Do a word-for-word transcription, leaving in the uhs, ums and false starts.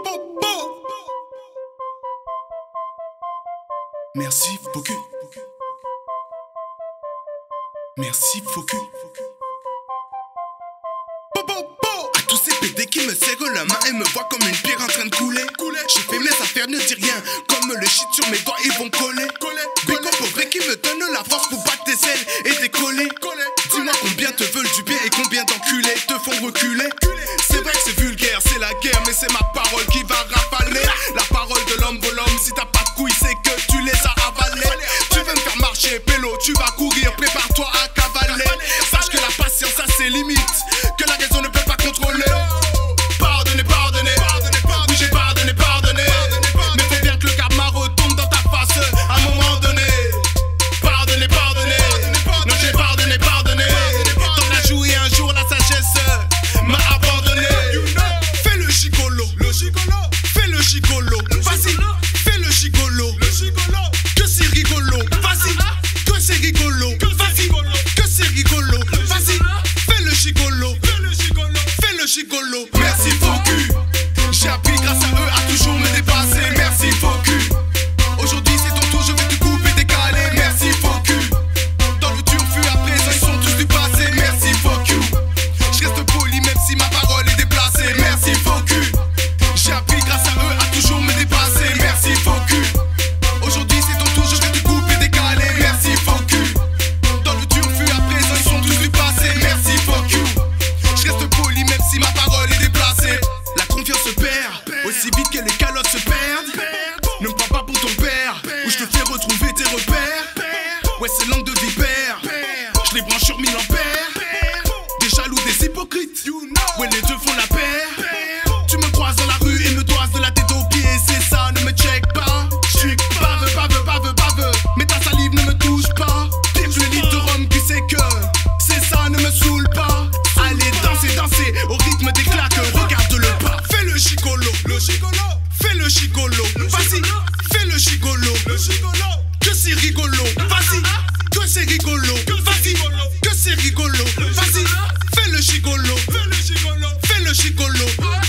Merci Focus. Merci Focus. À tous ces pédés qui me serrent la main et me voient comme une pierre en train de couler. J'ai fait mes affaires, ne dis rien. Comme le shit sur mes doigts, ils vont coller. Béco pauvre qui me donne la force pour battre tes ailes et décoller. Dis-moi combien te veulent du bien et combien d'enculés te font reculer. C'est vrai que c'est vulgaire, c'est la guerre, mais c'est ma parole qui va rafaler. La parole de l'homme vaut l'homme, si t'as pas de couilles, c'est que tu les as avalées. Tu veux me faire marcher, pélo, tu vas courir, prépare-toi à cavaler. Sache que la patience a ses limites, que la raison ne peut pas contrôler. Pardonnez, pardonnez, oui j'ai pardonné, pardonné. Mais faut bien que le karma retombe dans ta face à un moment donné. Pardonnez, pardonnez, non j'ai pardonné, pardonné. T'en as joué un jour, la sagesse m'a abandonné. Fais le gigolo, le gigolo, fais le gigolo, vas-y, fais le gigolo, le gigolo, que c'est rigolo, vas-y, que c'est rigolo, vas-y, que c'est rigolo, vas-y, fais le gigolo, fais le gigolo. Merci Focus, j'ai appris grâce à eux à toujours me dépasser. Merci Focus, aujourd'hui c'est ton tour, je vais te couper, décaler. Merci Focus, dans le dur fut à présent, ils sont tous du passé. Merci Focus, je reste poli même si ma parole est déplacée. Merci Focus, j'ai appris grâce à eux à toujours me dépasser. Merci Focus, aujourd'hui c'est ton tour, je vais te couper, décaler. Merci Focus, dans le dur fut à présent, ils sont tous du passé. Merci Focus, je reste poli même si ma parole est déplacée. La confiance se perd aussi vite que les calottes se perdent. Ne me prends pas pour ton père, ou je te fais retrouver tes repères. Ouais c'est langue de vipère, je les branche sur mille ampères. Des jaloux, des hypocrites, ouais les deux font la paire. Tu me croises dans la rue et me toises de la tête aux pieds, c'est ça, ne me check pas. J'suis baveux, baveux, baveux, baveux, mais ta salive ne me touche pas. Pire que le litre de rhum, tu sais que c'est ça, ne me saoule pas. Allez danser, danser au rythme des claques, regarde le pas. Fais le gigolo, le gigolo, fais le gigolo, vas-y, fais le gigolo, le gigolo, que c'est rigolo, vas-y, que c'est rigolo, vas-y, que c'est rigolo, vas-y, fais le gigolo, fais le gigolo, fais le gigolo.